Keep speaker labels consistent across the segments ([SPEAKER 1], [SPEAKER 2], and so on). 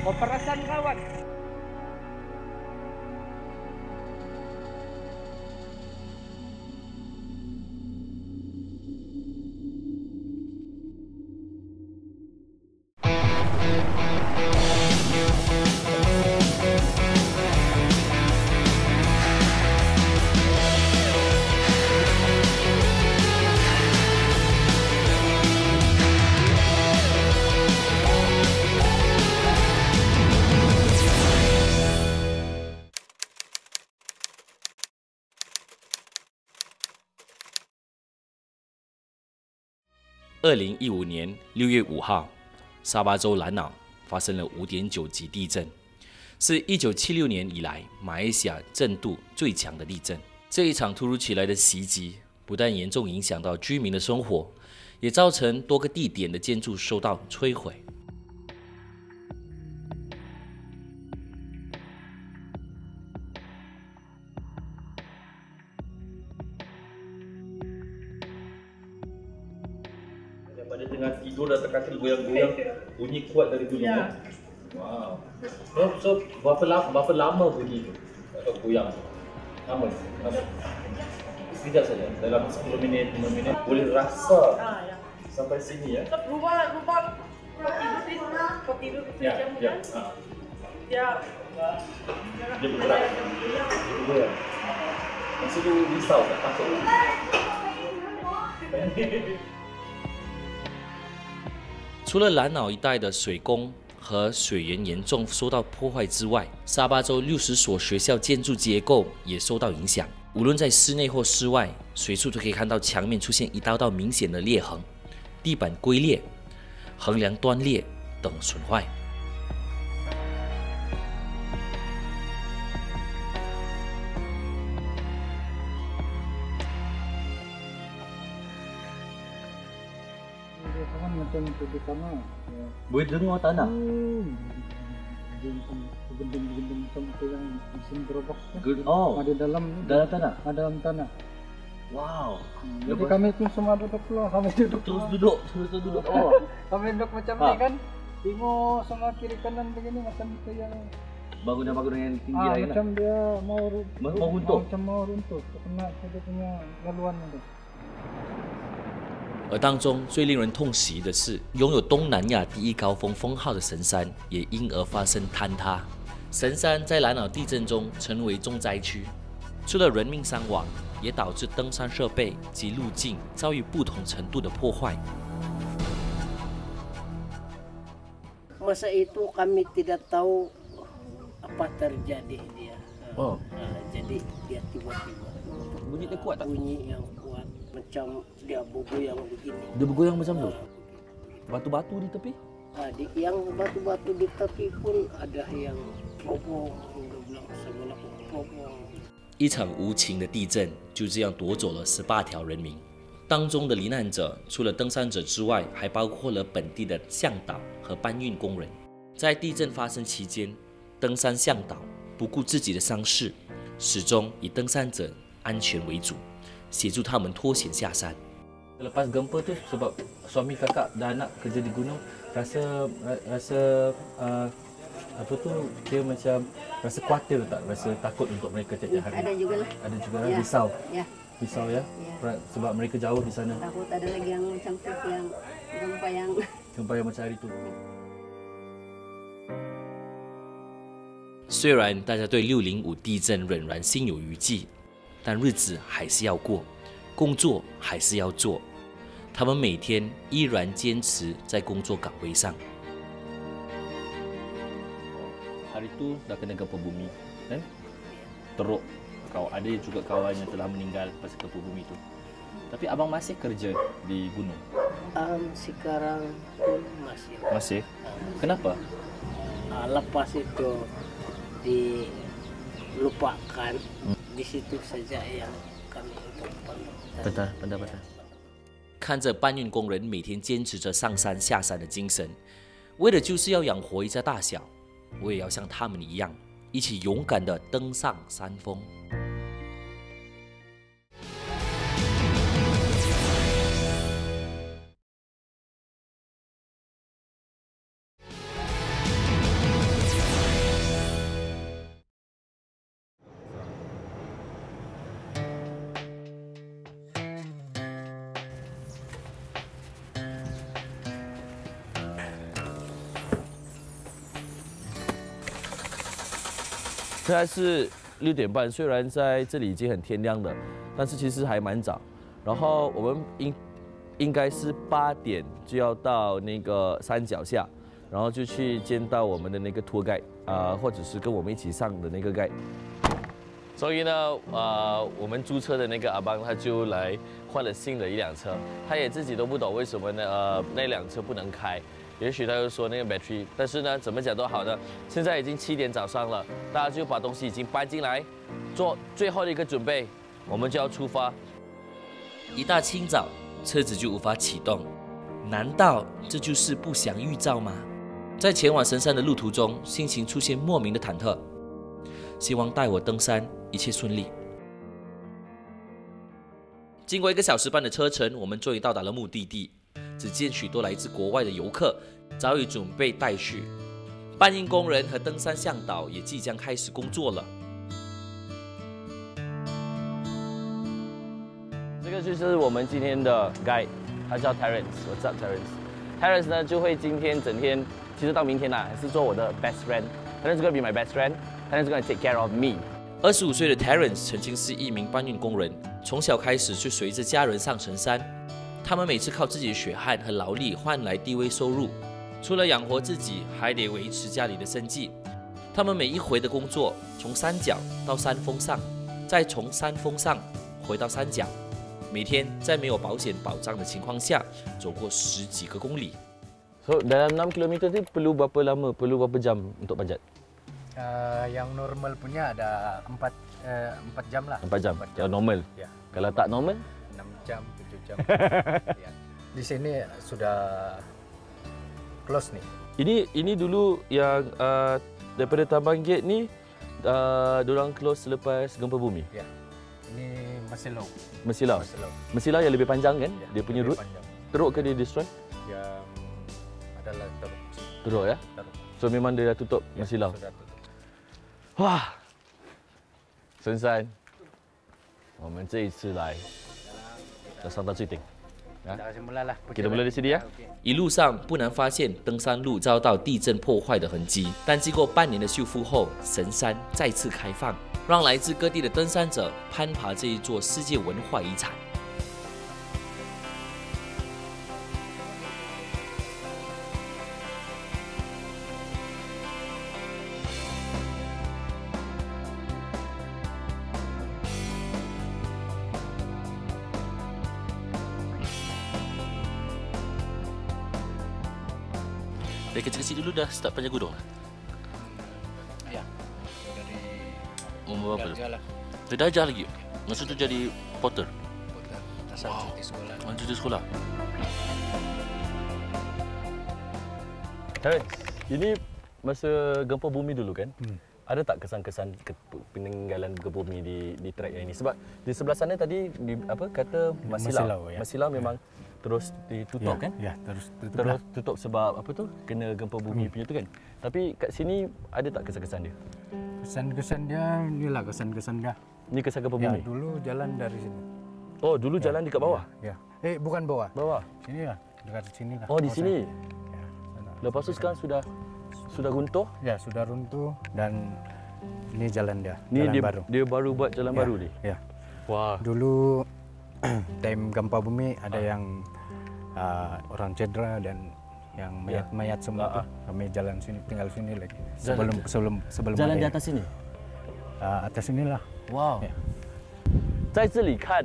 [SPEAKER 1] Peperasan kawan.
[SPEAKER 2] 2015年6月5号，沙巴州兰瑙发生了5.9级地震，是1976年以来马来西亚震度最强的地震。这一场突如其来的袭击，不但严重影响到居民的生活，也造成多个地点的建筑受到摧毁。
[SPEAKER 3] Pada tengah tidur dah terkaki goyang-goyang, bunyi kuat dari gunung. Ya. Wow. So berapa lama bunyi tu? Atau goyang? Lama. Sekejap saja. Dalam 10 minit, 5 minit boleh rasa sampai sini ya.
[SPEAKER 4] Rumah kau tidur di jam kan? Dia
[SPEAKER 3] bergerak. Dia. Masa tu risau tak takut?
[SPEAKER 2] 除了兰瑙一带的水工和水源严重受到破坏之外，沙巴州60所学校建筑结构也受到影响。无论在室内或室外，随处都可以看到墙面出现一道道明显的裂痕，地板龟裂、横梁断裂等损坏。
[SPEAKER 1] Macam di tanah.
[SPEAKER 3] Boleh dengar tanah?
[SPEAKER 1] Gending-gending macam itu yang mesin gerobak.
[SPEAKER 3] Oh,
[SPEAKER 1] ada dalam
[SPEAKER 3] tanah?
[SPEAKER 1] Ada dalam tanah.
[SPEAKER 3] Wow.
[SPEAKER 1] Jadi kami pun semua duduk keluar. Kami duduk
[SPEAKER 3] terus duduk.
[SPEAKER 1] Oh, kami duduk macam ni kan. Tengok sama kiri kanan begini macam itu yang
[SPEAKER 3] bangunan yang tinggi lah.
[SPEAKER 1] Macam dia mau runtuh. Macam mau runtuh. Kena dia punya laluan itu.
[SPEAKER 2] 而当中最令人痛惜的是，拥有东南亚第一高峰封号的神山也因而发生坍塌。神山在兰瑙地震中成为重灾区，除了人命伤亡，也导致登山设备及路径遭遇不同程度的破坏。
[SPEAKER 4] Masa itu kami tidak tahu apa terjadi dia.
[SPEAKER 2] Oh.
[SPEAKER 4] Jadi dia tiba-tiba
[SPEAKER 2] bunyi dia kuat tak?
[SPEAKER 4] Bunyi yang kuat macam dia bergoyang begini.
[SPEAKER 2] Dia bergoyang macam tu? Batu-batu di tepi?
[SPEAKER 4] Yang batu-batu di tepi pun ada yang roboh, sebelah roboh.
[SPEAKER 2] 一场无情的地震就这样夺走了18条人命。当中的罹难者除了登山者之外，还包括了本地的向导和搬运工人。在地震发生期间，登山向导不顾自己的伤势，始终以登山者安全为主，协助他们脱险下山。Lepas gempa tu sebab suami kakak dan anak kerja di gunung, rasa apa tu dia macam rasa khawatir tak, rasa takut untuk mereka tiap hari.
[SPEAKER 4] Ada juga lah.
[SPEAKER 2] Ada juga lah, risau.
[SPEAKER 4] Ya.
[SPEAKER 2] Risau ya. Sebab mereka jauh di sana.
[SPEAKER 4] Takut ada lagi yang macam tu yang
[SPEAKER 2] gempa yang macam hari tu. 虽然大家对605地震仍然心有余悸，但日子还是要过，工作还是要做。他们每天依然坚持在工作岗位上。Hari itu dah kena gempa bumi, kan? Teruk. Ada juga kawan yang telah meninggal pas gempa bumi itu. Tapi abang masih kerja di gunung?
[SPEAKER 4] Sekarang pun masih.
[SPEAKER 2] Masih? Kenapa?
[SPEAKER 4] Lepas itu dilupakan. Di situ saja yang kami
[SPEAKER 2] patah. 看着搬运工人每天坚持着上山下山的精神，为的就是要养活一家大小。我也要像他们一样，一起勇敢地登上山峰。
[SPEAKER 5] 现在是6点半，虽然在这里已经很天亮了，但是其实还蛮早。然后我们应该是8点就要到那个山脚下，然后就去见到我们的那个 tour guide 或者是跟我们一起上的那个 guide。所以呢，我们租车的那个阿邦他就来换了新的一辆车，他也自己都不懂为什么呢，那辆车不能开。也许他就说那个 battery， 但是呢，怎么讲都好呢。现在已经7点早上了，大家就把东西已经搬进来，做最后的一个准备，我们就要出发。
[SPEAKER 2] 一大清早，车子就无法启动，难道这就是不祥预兆吗？在前往神山的路途中，心情出现莫名的忐忑，希望带我登山一切顺利。经过1个小时半的车程，我们终于到达了目的地。只见许多来自国外的游客早已准备待续，搬运工人和登山向导也即将开始工作了。
[SPEAKER 5] 这个就是我们今天的 guide， 他叫 Terence。What's up, Terence？Terence 呢就会今天整天，其实到明天还是做我的 best friend。Terence is gonna be my best friend. Terence is gonna take care of me.
[SPEAKER 2] 25岁的 Terence 曾经是一名搬运工人，从小开始就随着家人上神山。他们每次靠自己的血汗和劳力换来低微收入，除了养活自己，还得维持家里的生计。他们每一回的工作，从山脚到山峰上，再从山峰上回到山脚，每天在没有保险保障的情况下，走过10几个公里。
[SPEAKER 5] So dalam 6 km tu perlu berapa lama? Perlu berapa jam untuk panjat?
[SPEAKER 1] Yang normal punya ada 4 jam lah.
[SPEAKER 5] 4 jam. Kalau normal.
[SPEAKER 1] Ya.
[SPEAKER 5] Kalau tak normal?
[SPEAKER 1] 6 jam, 7 jam. Ya. Di sini sudah close nih.
[SPEAKER 5] Ini dulu yang daripada Tambang Gate ni diorang close selepas gempa bumi.
[SPEAKER 1] Ya. Ini Mesilau.
[SPEAKER 5] Mesilau.
[SPEAKER 1] Mesilau.
[SPEAKER 5] Mesilau yang lebih panjang kan?
[SPEAKER 1] Ya,
[SPEAKER 5] Dia punya
[SPEAKER 1] lebih
[SPEAKER 5] route.
[SPEAKER 1] panjang.
[SPEAKER 5] Teruk ke dia destroy?
[SPEAKER 1] Yang adalah teruk.
[SPEAKER 5] Teruk ya?
[SPEAKER 1] Teruk.
[SPEAKER 5] So memang dia dah tutup
[SPEAKER 1] Ya,
[SPEAKER 5] Mesilau.
[SPEAKER 1] sudah tutup.
[SPEAKER 5] 哇，神山，我们这一次来要上到最顶。 Kita mula di sini ya.
[SPEAKER 2] 一路上不难发现登山路遭到地震破坏的痕迹，但经过半年的修复后，神山再次开放，让来自各地的登山者攀爬这一座世界文化遗产。 Dari kecil-kecil dulu dah start panjat gunung lah?
[SPEAKER 1] Ya. Dari
[SPEAKER 2] Umur berapa?
[SPEAKER 1] darjah lah.
[SPEAKER 2] Dari darjah lagi? Masa tu jadi porter?
[SPEAKER 1] Porter. Asal cuti sekolah.
[SPEAKER 2] Cuti sekolah?
[SPEAKER 5] Terence, ini masa gempa bumi dulu kan? Ada tak kesan-kesan peninggalan gempa bumi di trek yang ini? Sebab di sebelah sana tadi kata Mesilau.
[SPEAKER 1] Ya.
[SPEAKER 5] Mesilau memang terus ditutup kan?
[SPEAKER 1] Ya, terus tutup.
[SPEAKER 5] Terus tutup sebab apa tu? Kena gempa bumi punya tu kan? Tapi kat sini ada tak kesan-kesan dia?
[SPEAKER 1] Kesan-kesan dia, inilah kesan-kesan dia.
[SPEAKER 5] Ini kesan gempa
[SPEAKER 1] Ya,
[SPEAKER 5] bumi?
[SPEAKER 1] dulu jalan dari sini.
[SPEAKER 5] Oh, dulu jalan dekat bawah?
[SPEAKER 1] Ya. Bukan bawah.
[SPEAKER 5] Bawah?
[SPEAKER 1] Sini lah, dekat sini lah.
[SPEAKER 5] Oh, di sini?
[SPEAKER 1] Ya, sana.
[SPEAKER 5] Lepas tu sekarang sudah runtuh?
[SPEAKER 1] Ya, sudah runtuh dan ini jalan dia.
[SPEAKER 5] Ni
[SPEAKER 1] jalan
[SPEAKER 5] dia
[SPEAKER 1] baru.
[SPEAKER 5] Dia baru buat jalan
[SPEAKER 1] Ya,
[SPEAKER 5] baru ni?
[SPEAKER 1] Ya.
[SPEAKER 5] Wah.
[SPEAKER 1] Dulu time gempa bumi ada yang orang cedera dan yang mayat-mayat semua. Kami jalan sini, tinggal sini lagi. Sebelum
[SPEAKER 5] Jalan
[SPEAKER 1] ada
[SPEAKER 5] di atas sini?
[SPEAKER 1] atas inilah.
[SPEAKER 5] Wow.
[SPEAKER 1] Ya.
[SPEAKER 5] 在这里看，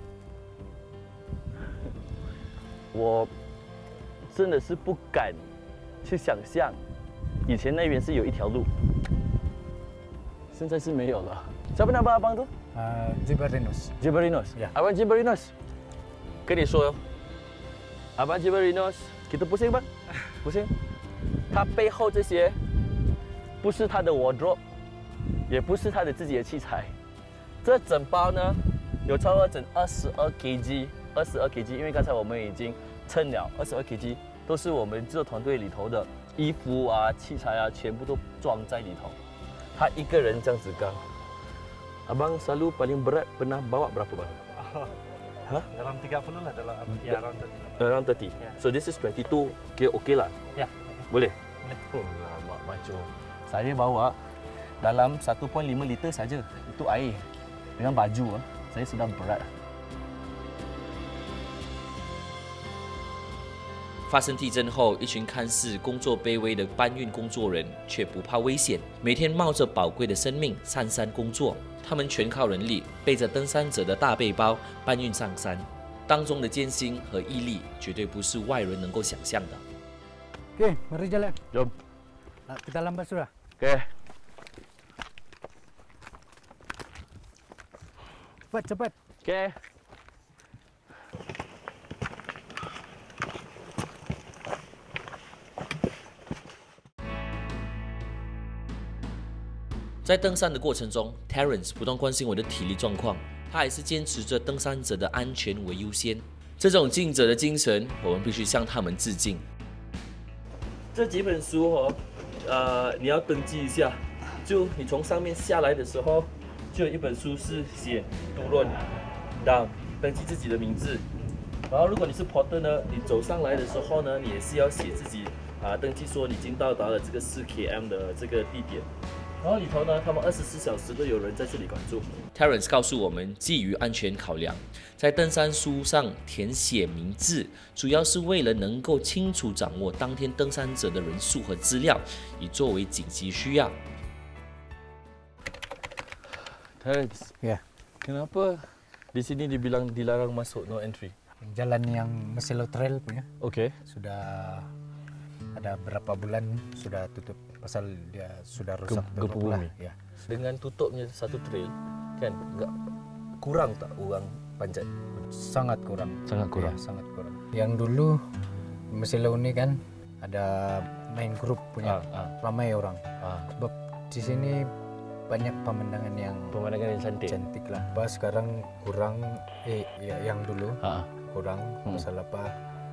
[SPEAKER 5] 我真的是不敢去想象，以前那边是有一条路，现在是没有了。Siapa nama abang tu?
[SPEAKER 1] Jibarinos.
[SPEAKER 5] Jibarinos.
[SPEAKER 1] Ya.
[SPEAKER 5] Abang Jibarinos. 跟你说，abang Jibarinos， kita pusing bang， pusing。他背后这些，不是他的 wardrobe， 也不是他的自己的器材。这整包呢，有超过整22 kg，22 kg， 因为刚才我们已经称了22 kg， 都是我们制作团队里头的衣服啊、器材啊，全部都装在里头。他一个人这样子刚。Abang selalu paling berat pernah bawa berapa bang?
[SPEAKER 6] Dalam 30 lah dalam ya around 30.
[SPEAKER 5] Around 30. So this is 22. Okay, okay lah.
[SPEAKER 6] Ya.
[SPEAKER 5] Boleh?
[SPEAKER 6] Boleh.
[SPEAKER 5] Oh, lama macho. Saya bawa dalam 1.5 liter saja. Itu air. Dengan baju, saya sudah berat.
[SPEAKER 2] 发生地震后，一群看似工作卑微的搬运工作人却不怕危险，每天冒着宝贵的生命上山工作。他们全靠人力，背着登山者的大背包搬运上山，当中的艰辛和毅力绝对不是外人能够想象的。
[SPEAKER 1] Oke, mari jalan.
[SPEAKER 5] Jom.
[SPEAKER 1] Kita lambat sudah.
[SPEAKER 5] Okey.
[SPEAKER 1] Cepat, cepat.
[SPEAKER 5] Okey.
[SPEAKER 2] 在登山的过程中 ，Terence 不断关心我的体力状况，他还是坚持着登山者的安全为优先。这种尽责的精神，我们必须向他们致敬。
[SPEAKER 5] 这几本书你要登记一下。就你从上面下来的时候，就有一本书是写渡轮 down， 登记自己的名字。然后如果你是 porter 呢，你走上来的时候呢，你也是要写自己登记说你已经到达了这个4 km 的这个地点。然后里头呢，他们24小时都有人在这里管住。
[SPEAKER 2] Terence 告诉我们，基于安全考量，在登山书上填写名字，主要是为了能够清楚掌握当天登山者的人数和资料，以作为紧急需要。
[SPEAKER 5] Terence,
[SPEAKER 1] Ya,
[SPEAKER 5] kenapa di sini dibilang dilarang masuk, no entry?
[SPEAKER 1] jalan yang Meselo Trail punya
[SPEAKER 5] Okey.
[SPEAKER 1] sudah ada berapa bulan sudah tutup pasal dia sudah rusak
[SPEAKER 5] Gempa
[SPEAKER 1] beberapa
[SPEAKER 5] bumi.
[SPEAKER 1] ya.
[SPEAKER 5] Dengan tutupnya satu trail, kan enggak kurang tak orang panjat?
[SPEAKER 1] Sangat kurang.
[SPEAKER 5] Sangat kurang.
[SPEAKER 1] Ya, sangat kurang. Yang dulu Meselo ini kan ada main grup punya ramai orang. Sebab di sini banyak pemandangan yang
[SPEAKER 5] cantik.
[SPEAKER 1] cantik lah. Pas sekarang kurang yang dulu kurang pasal apa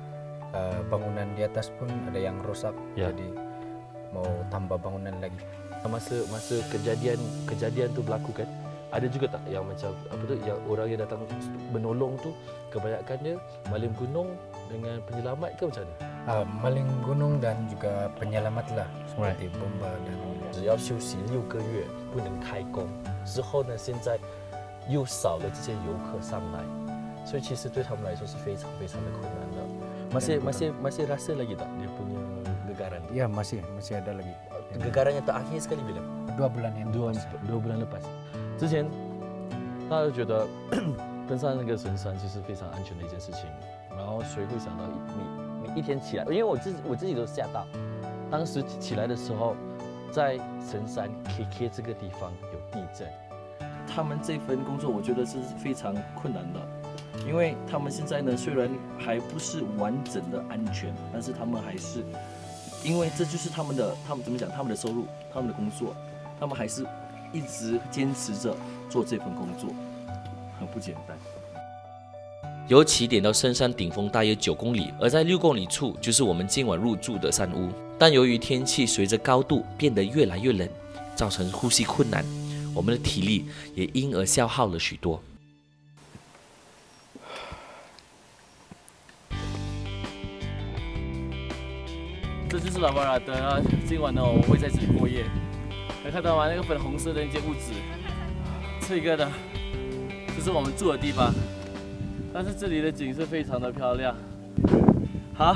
[SPEAKER 1] bangunan di atas pun ada yang rusak, jadi mau tambah bangunan lagi.
[SPEAKER 5] Masa kejadian tu berlaku kan, ada juga tak yang macam apa tu, yang orang yang datang menolong tu kebanyakannya maling gunung dengan penyelamat ke macam mana?
[SPEAKER 1] Maling gunung dan juga penyelamat lah seperti bomba dan
[SPEAKER 5] 只要休息6个月不能开工之后呢，现在又少了这些游客上来，所以其实对他们来说是非常非常的困难的。masih rasa lagi tak dia punya gegaran?
[SPEAKER 1] Ya masih ada lagi.
[SPEAKER 5] Gegaran yang terakhir sekali bila?
[SPEAKER 1] 2 bulan yang lepas.
[SPEAKER 5] 2 bulan lepas。之前大家都觉得登上那个神山其实非常安全的一件事情，然后谁会想到你一天起来，因为我自己都吓到，当时起来的时候，在神山 KK 这个地方有地震。他们这份工作我觉得是非常困难的，因为他们现在呢虽然还不是完整的安全，但是他们还是，因为这就是他们怎么讲，他们的收入，他们的工作，他们还是一直坚持着做这份工作，很不简单。
[SPEAKER 2] 由起点到深山顶峰大约9公里，而在6公里处就是我们今晚入住的山屋。但由于天气随着高度变得越来越冷，造成呼吸困难，我们的体力也因而消耗了许多。
[SPEAKER 5] 这就是老巴拉德啊！今晚呢，我们会在这里过夜。能看到吗？那个粉红色的那间屋子，这个呢，就是我们住的地方。但是这里的景是非常的漂亮。好，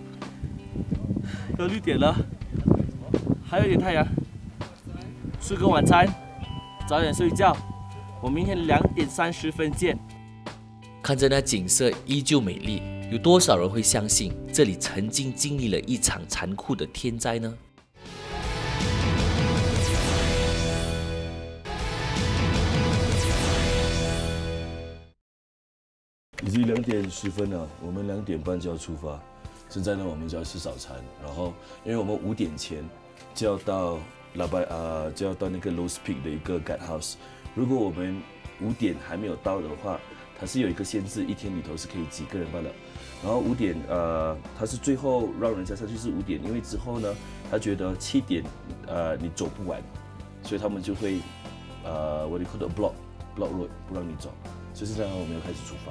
[SPEAKER 5] 都6点了，还有一点太阳。吃个晚餐，早点睡觉。我明天2点30分见。
[SPEAKER 2] 看着那景色依旧美丽，有多少人会相信这里曾经经历了一场残酷的天灾呢？
[SPEAKER 7] 已经2点10分了，我们2点半就要出发。现在呢，我们就要吃早餐，然后因为我们5点前就要到就要到那个 Lost Peak 的一个 Guide House。如果我们5点还没有到的话，它是有一个限制，1天里头是可以几个人罢了。然后5点它是最后让人家下去是5点，因为之后呢，他觉得7点你走不完，所以他们就会what do you call it block road 不让你走。所以现在我们要开始出发。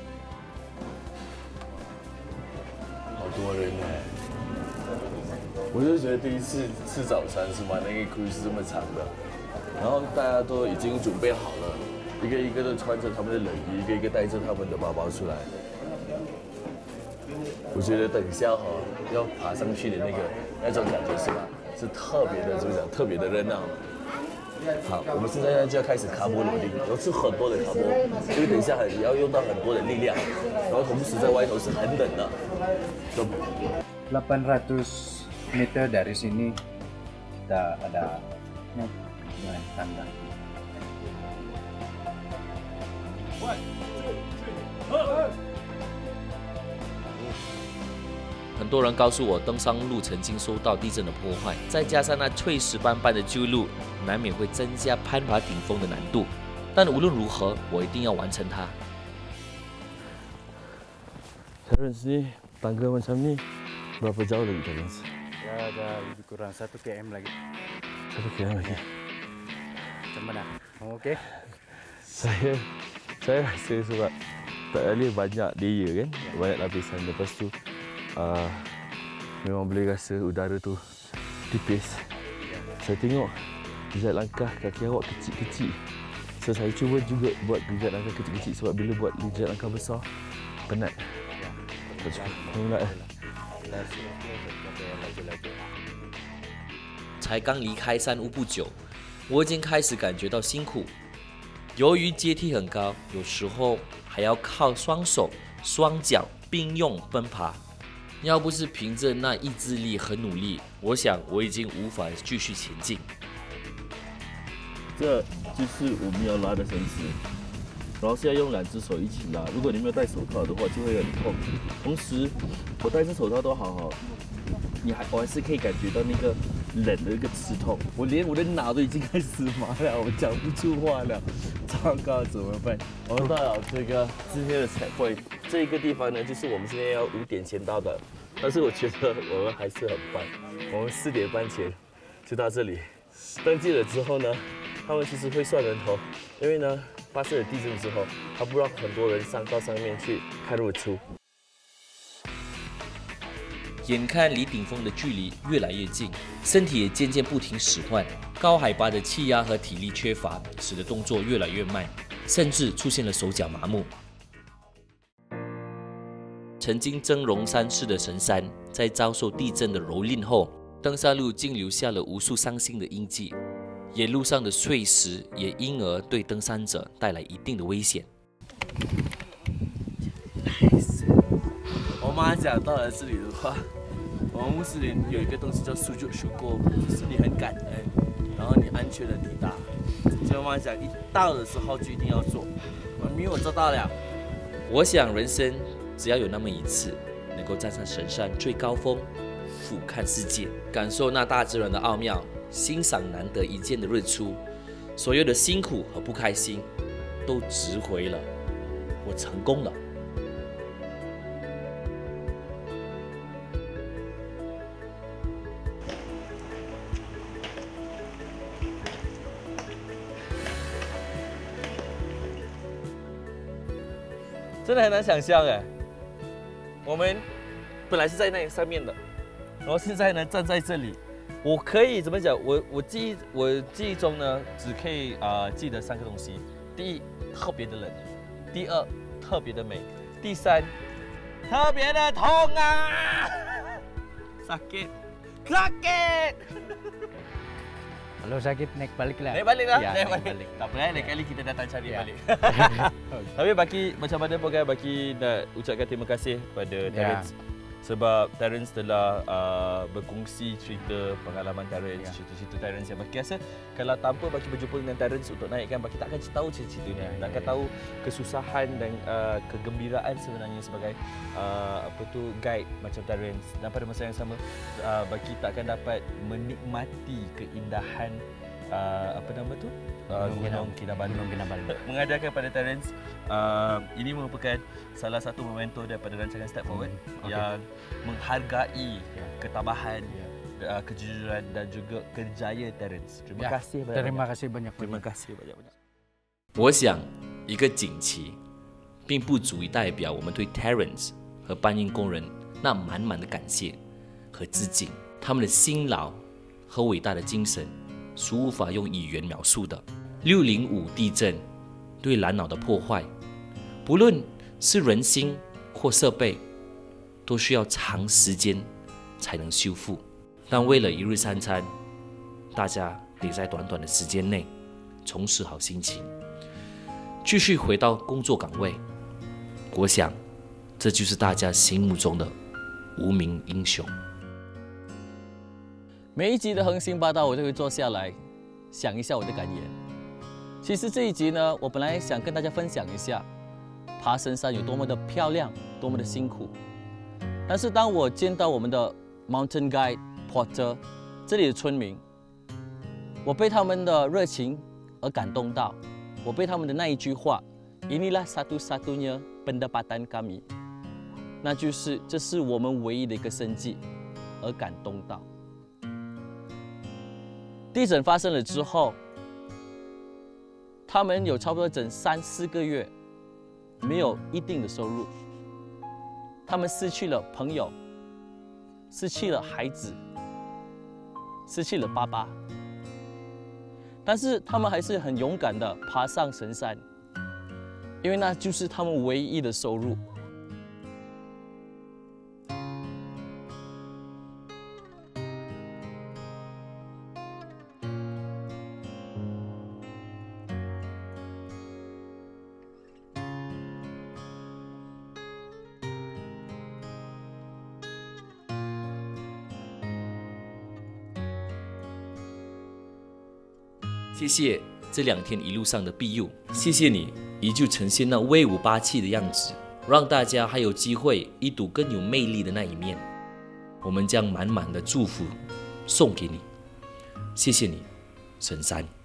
[SPEAKER 7] 好多人呢。 我就觉得第一次吃早餐是吗？那个 queue 是这么长的，然后大家都已经准备好了，一个一个都穿着他们的冷衣，一个一个带着他们的包包出来。我觉得等一下要爬上去的那种感觉是吧？是特别的怎么讲？特别的热闹。好，我们现在就要开始卡波罗丁，要吃很多的卡波，因为等一下也要用到很多的力量，然后同时在外头是很冷的。
[SPEAKER 1] 800 meter dari sini kita ada tanda.
[SPEAKER 2] 很多人告诉我，登山路曾经受到地震的破坏，再加上那碎石斑斑的旧路，难免会增加攀爬顶峰的难度。但无论如何，我一定要完成它。
[SPEAKER 7] Terence ni tangga macam ni berapa jauh lagi Terence?
[SPEAKER 1] Ya ada lebih kurang 1 km lagi.
[SPEAKER 7] 1 km lagi.
[SPEAKER 1] Macam mana? Okey.
[SPEAKER 7] Saya rasa sebab tak ada banyak layer kan, banyak lapisan. Lepas tu memang boleh rasa udara tu tipis. Saya tengok jejak langkah kaki awak kecil-kecil. So saya cuba juga buat jejak langkah kecil-kecil sebab bila buat jejak langkah besar penat. Tak cukup.
[SPEAKER 2] 才刚离开山屋不久，我已经开始感觉到辛苦。由于阶梯很高，有时候还要靠双手、双脚并用奔爬。要不是凭着那意志力和努力，我想我已经无法继续前进。
[SPEAKER 7] 这就是我们要拉的绳子，然后是要用2只手一起拉。如果你没有戴手套的话，就会很痛。同时，我戴着手套都好，我还是可以感觉到那个冷的那个刺痛。我连我的脑都已经开始麻了，我讲不出话了，糟糕，怎么办？我们到了这个今天的彩绘，这个地方呢，就是我们现在要5点前到的，但是我觉得我们还是很棒，我们4点半前就到这里。登记了之后呢，他们其实会算人头，因为呢发生了地震之后，他不让很多人上到上面去看日出。
[SPEAKER 2] 眼看离顶峰的距离越来越近，身体也渐渐不听使唤。高海拔的气压和体力缺乏，使得动作越来越慢，甚至出现了手脚麻木。曾经峥嵘山势的神山，在遭受地震的蹂躏后，登山路竟留下了无数伤心的印记。沿路上的碎石也因而对登山者带来一定的危险。
[SPEAKER 5] 我妈讲到了这里的话，我们穆斯林有一个东西叫苏就过，就是你很感恩，然后你安全的抵达。所以我妈讲，一到的时候就一定要做。因为我做到了。
[SPEAKER 2] 我想人生只要有那么一次，能够站上神山最高峰，俯瞰世界，感受那大自然的奥妙，欣赏难得一见的日出，所有的辛苦和不开心都值回了。我成功了。
[SPEAKER 5] 真的很难想象哎，我们本来是在那上面的，然后现在呢站在这里，我可以怎么讲？我记忆中呢，只可以记得3个东西：第一，特别的冷；第二，特别的美；第三，特别的痛啊！sakit.
[SPEAKER 1] Kalau sakit naik balik lah.
[SPEAKER 5] Naik balik lah.
[SPEAKER 1] Ya,
[SPEAKER 5] naik
[SPEAKER 1] naik
[SPEAKER 5] balik. Tak apa lain kali kita datang cari
[SPEAKER 1] Ya.
[SPEAKER 5] balik. Tapi bagi macam mana pun kan bagi nak ucapkan terima kasih pada Terence sebab Terence telah berkongsi cerita pengalaman Terence, cerita-cerita Terence yang bagi rasa kalau tanpa bagi berjumpa dengan Terence untuk naikkan bagi tak akan tahu cerita ni. Tak akan tahu kesusahan dan kegembiraan sebenarnya sebagai apa tu guide macam Terence, dan pada masa yang sama bagi tak akan dapat menikmati keindahan apa nama tu? Gunung Kinabalu. Mengadakan pada Terence, ini merupakan salah satu memento daripada rancangan Step Forward yang menghargai ketabahan, kejujuran dan juga kerjaya Terence. Terima kasih banyak.
[SPEAKER 1] Terima kasih banyak.
[SPEAKER 5] Terima kasih banyak-banyak.
[SPEAKER 2] 我想，一个锦旗，并不足以代表我们对 Terence 和搬运工人那满满的感谢和致敬。 他们的辛劳和伟大的精神是无法用语言描述的。605地震对兰老的破坏，不论是人心或设备，都需要长时间才能修复。但为了一日三餐，大家得在短短的时间内重拾好心情，继续回到工作岗位。我想，这就是大家心目中的无名英雄。
[SPEAKER 5] 每一集的横行霸道，我都会坐下来想一下我的感言。其实这一集呢，我本来想跟大家分享一下爬神山有多么的漂亮，多么的辛苦。但是当我见到我们的 Mountain Guide Porter 这里的村民，我被他们的热情而感动到，我被他们的那一句话 "Inilah satu-satunya pendapatan kami"， 那就是这是我们唯一的一个生计，而感动到。地震发生了之后，他们有差不多整3、4个月没有一定的收入，他们失去了朋友，失去了孩子，失去了爸爸，但是他们还是很勇敢的爬上神山，因为那就是他们唯一的收入。
[SPEAKER 2] 谢谢这2天一路上的庇佑，谢谢你依旧呈现那威武霸气的样子，让大家还有机会一睹更有魅力的那一面。我们将满满的祝福送给你，谢谢你，神山。